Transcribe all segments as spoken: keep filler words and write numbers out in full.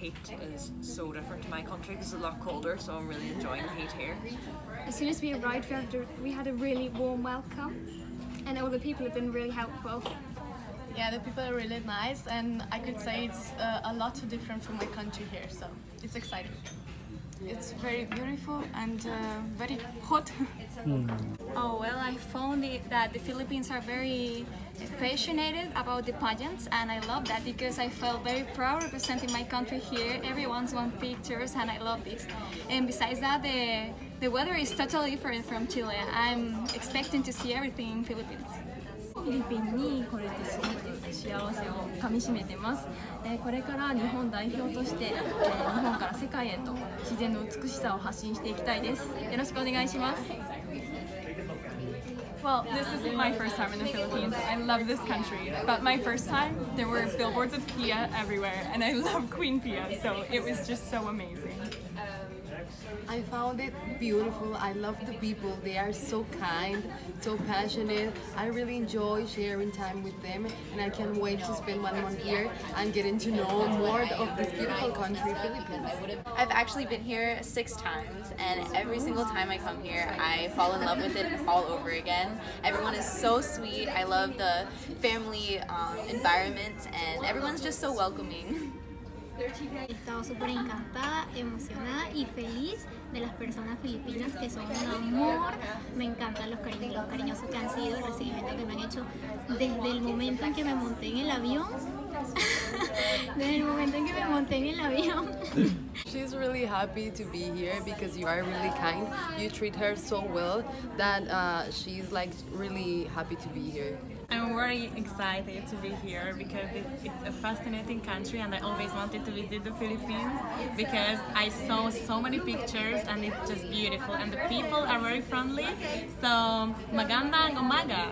heat is so different to my country because it's a lot colder, so I'm really enjoying the heat here. As soon as we arrived, we had, a, we had a really warm welcome, and all the people have been really helpful. Yeah, the people are really nice, and I could say it's uh, a lot different from my country here, so it's exciting. It's very beautiful and uh, very hot. Mm. Oh, well, I found it, that the Philippines are very passionate about the pageants, and I love that because I felt very proud representing my country here. Everyone's want pictures, and I love this. And besides that, the, the weather is totally different from Chile. I'm expecting to see everything in Philippines. フィリピンに来れてすごく幸せをかみしめてます。えー、これから日本代表として、えー、日本から世界へと自然の美しさを発信していきたいです。よろしくお願いします。 Well, this isn't my first time in the Philippines. I love this country, but my first time, there were billboards of Pia everywhere, and I love Queen Pia, so it was just so amazing. I found it beautiful. I love the people. They are so kind, so passionate. I really enjoy sharing time with them, and I can't wait to spend one month here and getting to know more of this beautiful country, Philippines. I've actually been here six times, and every single time I come here, I fall in love with it all over again. Everyone is so sweet. I love the family um, environment, and everyone's just so welcoming. Estaba súper encantada, emocionada y feliz de las personas filipinas que son un amor. Me encantan los, cari los cariñosos que han sido, el recibimiento que me han hecho desde el momento en que me monté en el avión. Desde el momento en que me monté en el avión. She's really happy to be here because you are really kind. You treat her so well that uh, she's like really happy to be here. I'm very excited to be here because it's, it's a fascinating country, and I always wanted to visit the Philippines because I saw so many pictures and it's just beautiful, and the people are very friendly. So, magandang umaga!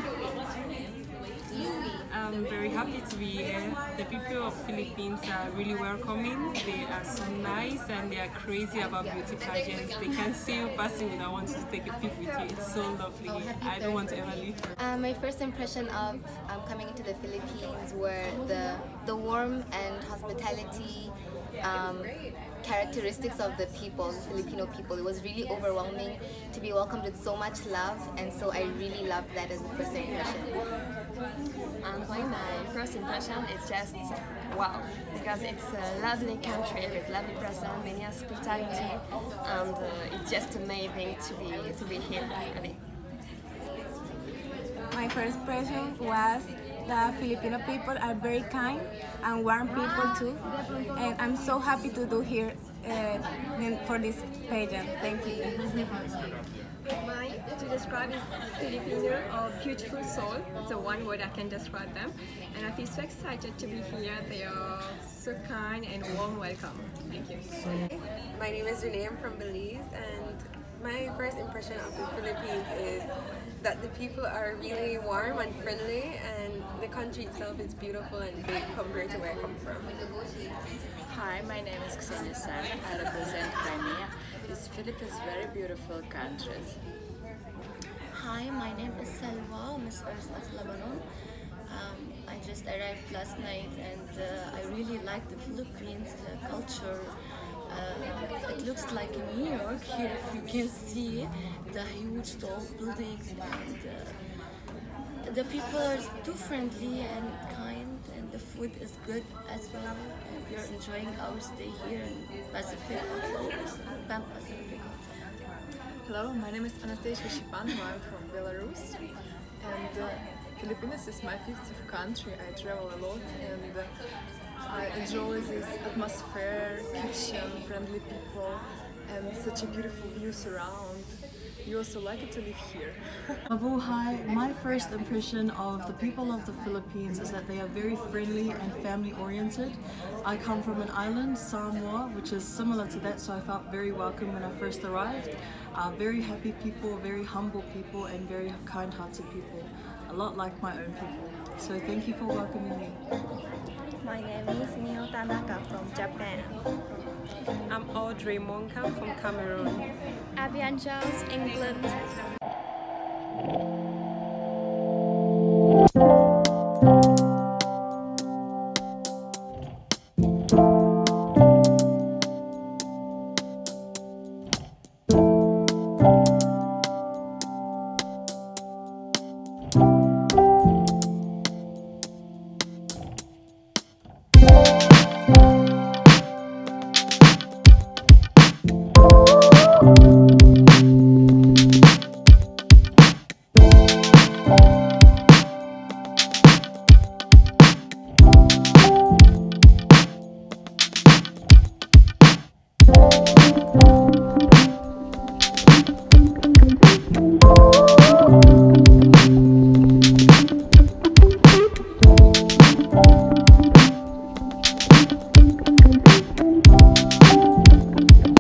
I'm very happy to be here. The people of Philippines are really welcoming. They are so nice and they are crazy about beauty pageants. They can see you passing without wanting to take a pic with you. It's so lovely here. I don't want to ever leave. Uh, my first impression of um, coming into the Philippines were the, the warmth and hospitality um, characteristics of the people, the Filipino people. It was really overwhelming to be welcomed with so much love, and so I really loved that as a first impression. And my first impression is just wow, because it's a lovely country with lovely person, many hospitality, and uh, it's just amazing to be to be here. I mean. My first impression was the Filipino people are very kind and warm people too, and I'm so happy to do here uh, for this pageant. Thank you. Mine to describe is Filipino or beautiful soul. It's a one word I can describe them, and I feel so excited to be here. They are so kind and warm welcome. Thank you. My name is Renee. I'm from Belize, and my first impression of the Philippines is that the people are really warm and friendly, and the country itself is beautiful and big compared to where I come from. Hi, my name is Ksenia Sam. I represent Crimea. This Philippines is very beautiful country. Hi, my name is Salwa, Miss Earth of Lebanon. Um, I just arrived last night, and uh, I really like the Philippines, the culture. Uh, it looks like in New York here, if you can see the huge tall buildings, and uh, the people are too friendly and kind, and the food is good as well. And we are enjoying our stay here in Pacific Hotel, Pan Pacific Hotel. Hello, my name is Anastasia Shipan. I'm from Belarus, and uh, Philippines is my fifth country. I travel a lot, and uh, I enjoy this atmosphere, kitchen, friendly people, and such a beautiful views around. You also like it to live here. Mabuhay. My first impression of the people of the Philippines is that they are very friendly and family oriented. I come from an island, Samoa, which is similar to that, so I felt very welcome when I first arrived. Uh, very happy people, very humble people, and very kind-hearted people. A lot like my own people. So thank you for welcoming me. My name is Mio Tanaka from Japan. I'm Audrey Monka from Cameroon. Abby Angels, England.